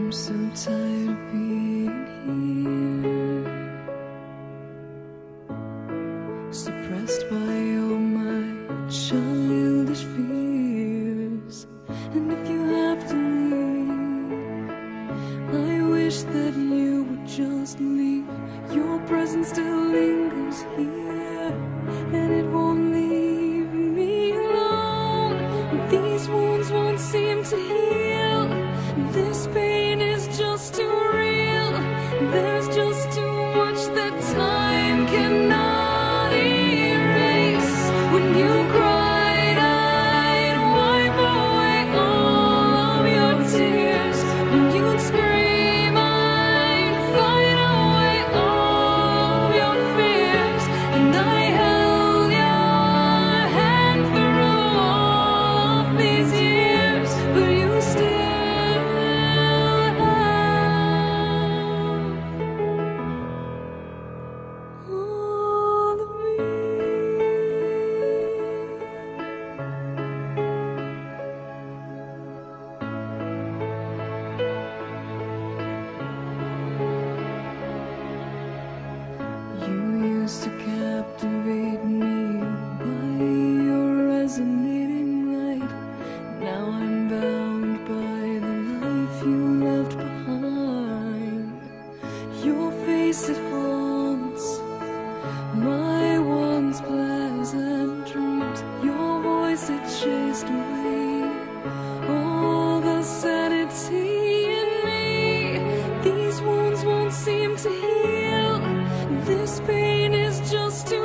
I'm so tired of being here, suppressed by all my childish fears. And if you have to leave, I wish that you would just leave. Your presence still lingers here, and it won't leave me alone. These wounds won't seem to heal. This pain is just too real. There's just too much that time cannot erase. When you cried, I'd wipe away all of your tears. When you'd scream, I'd fight away all of your fears. And I held your hand through all of these years, but you still to captivate me by your resonating light. Now I'm bound by the life you left behind. Your face, it haunts my once pleasant dreams. Your voice, it chased away all the sanity in me. These wounds won't seem to heal. This pain is just too